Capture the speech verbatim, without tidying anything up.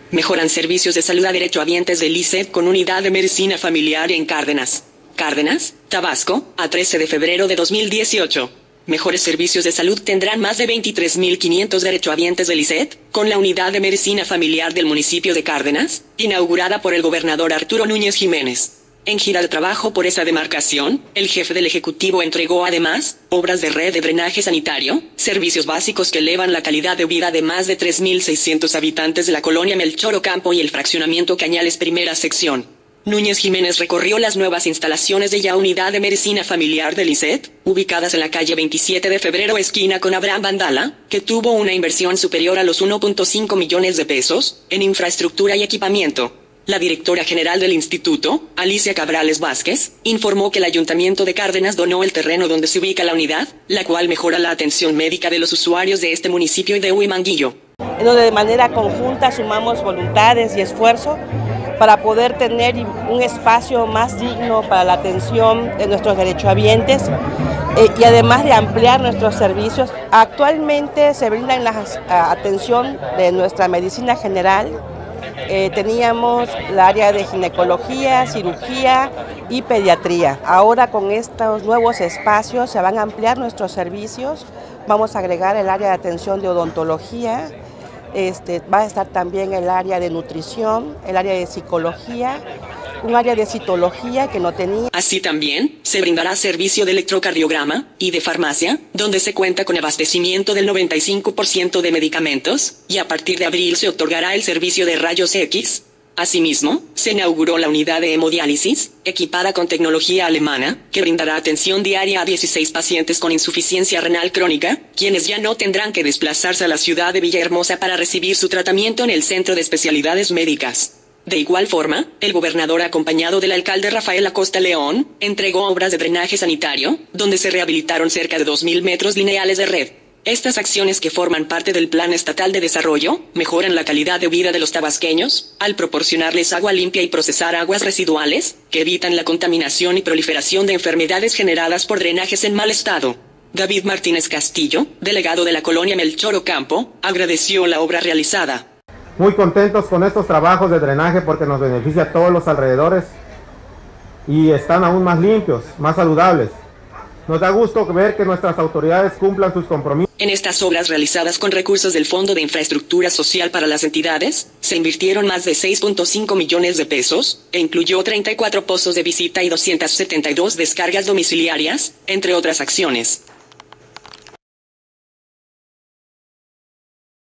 Mejoran servicios de salud a derechohabientes del I C E T con unidad de medicina familiar en Cárdenas. Cárdenas, Tabasco, a trece de febrero de dos mil dieciocho. Mejores servicios de salud tendrán más de veintitrés mil quinientos derechohabientes del I C E T, con la unidad de medicina familiar del municipio de Cárdenas, inaugurada por el gobernador Arturo Núñez Jiménez. En gira de trabajo por esa demarcación, el jefe del Ejecutivo entregó además, obras de red de drenaje sanitario, servicios básicos que elevan la calidad de vida de más de tres mil seiscientos habitantes de la colonia Melchor Ocampo y el fraccionamiento Cañales Primera Sección. Núñez Jiménez recorrió las nuevas instalaciones de la unidad de medicina familiar del I C E T, ubicadas en la calle veintisiete de febrero esquina con Abraham Vandala, que tuvo una inversión superior a los uno punto cinco millones de pesos, en infraestructura y equipamiento. La directora general del instituto, Alicia Cabrales Vázquez, informó que el Ayuntamiento de Cárdenas donó el terreno donde se ubica la unidad, la cual mejora la atención médica de los usuarios de este municipio y de Huimanguillo. En donde de manera conjunta sumamos voluntades y esfuerzo para poder tener un espacio más digno para la atención de nuestros derechohabientes eh, y además de ampliar nuestros servicios. Actualmente se brinda en la atención de nuestra medicina general. Eh, teníamos el área de ginecología, cirugía y pediatría. Ahora con estos nuevos espacios se van a ampliar nuestros servicios. Vamos a agregar el área de atención de odontología. Este, va a estar también el área de nutrición, el área de psicología, un área de citología que no tenía. Así también, se brindará servicio de electrocardiograma y de farmacia, donde se cuenta con abastecimiento del noventa y cinco por ciento de medicamentos, y a partir de abril se otorgará el servicio de rayos X. Asimismo, se inauguró la unidad de hemodiálisis, equipada con tecnología alemana, que brindará atención diaria a dieciséis pacientes con insuficiencia renal crónica, quienes ya no tendrán que desplazarse a la ciudad de Villahermosa para recibir su tratamiento en el Centro de Especialidades Médicas. De igual forma, el gobernador, acompañado del alcalde Rafael Acosta León, entregó obras de drenaje sanitario, donde se rehabilitaron cerca de dos mil metros lineales de red. Estas acciones, que forman parte del Plan Estatal de Desarrollo, mejoran la calidad de vida de los tabasqueños, al proporcionarles agua limpia y procesar aguas residuales, que evitan la contaminación y proliferación de enfermedades generadas por drenajes en mal estado. David Martínez Castillo, delegado de la colonia Melchor Ocampo, agradeció la obra realizada. Muy contentos con estos trabajos de drenaje porque nos beneficia a todos los alrededores y están aún más limpios, más saludables. Nos da gusto ver que nuestras autoridades cumplan sus compromisos. En estas obras realizadas con recursos del Fondo de Infraestructura Social para las entidades, se invirtieron más de seis punto cinco millones de pesos, e incluyó treinta y cuatro pozos de visita y doscientas setenta y dos descargas domiciliarias, entre otras acciones.